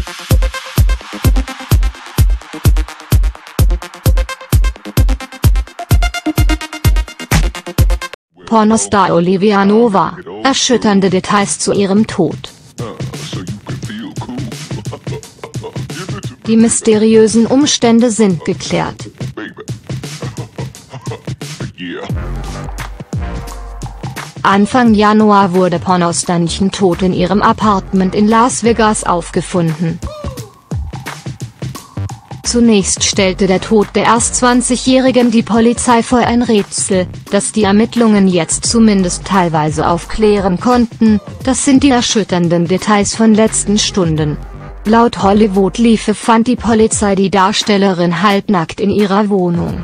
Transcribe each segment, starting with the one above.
Pornostar Olivia Nova, erschütternde Details zu ihrem Tod. Die mysteriösen Umstände sind geklärt. Anfang Januar wurde Pornostarchen tot in ihrem Apartment in Las Vegas aufgefunden. Zunächst stellte der Tod der erst 20-Jährigen die Polizei vor ein Rätsel, das die Ermittlungen jetzt zumindest teilweise aufklären konnten. Das sind die erschütternden Details von letzten Stunden. Laut Hollywood Life fand die Polizei die Darstellerin halbnackt in ihrer Wohnung.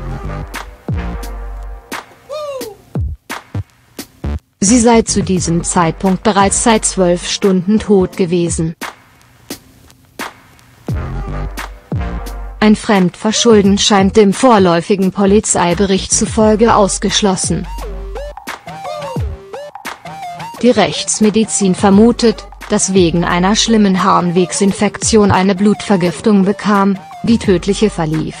Sie sei zu diesem Zeitpunkt bereits seit 12 Stunden tot gewesen. Ein Fremdverschulden scheint dem vorläufigen Polizeibericht zufolge ausgeschlossen. Die Rechtsmedizin vermutet, dass wegen einer schlimmen Harnwegsinfektion eine Blutvergiftung bekam, die tödlich verlief.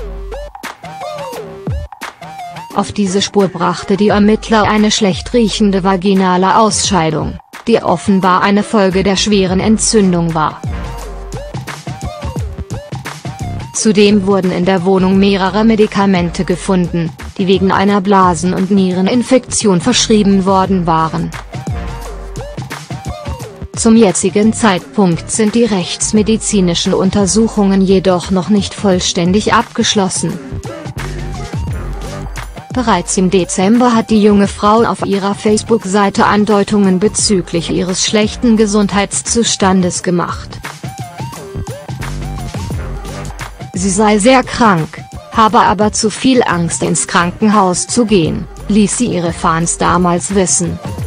Auf diese Spur brachte die Ermittler eine schlecht riechende vaginale Ausscheidung, die offenbar eine Folge der schweren Entzündung war. Zudem wurden in der Wohnung mehrere Medikamente gefunden, die wegen einer Blasen- und Niereninfektion verschrieben worden waren. Zum jetzigen Zeitpunkt sind die rechtsmedizinischen Untersuchungen jedoch noch nicht vollständig abgeschlossen. Bereits im Dezember hat die junge Frau auf ihrer Facebook-Seite Andeutungen bezüglich ihres schlechten Gesundheitszustandes gemacht. Sie sei sehr krank, habe aber zu viel Angst ins Krankenhaus zu gehen, ließ sie ihre Fans damals wissen.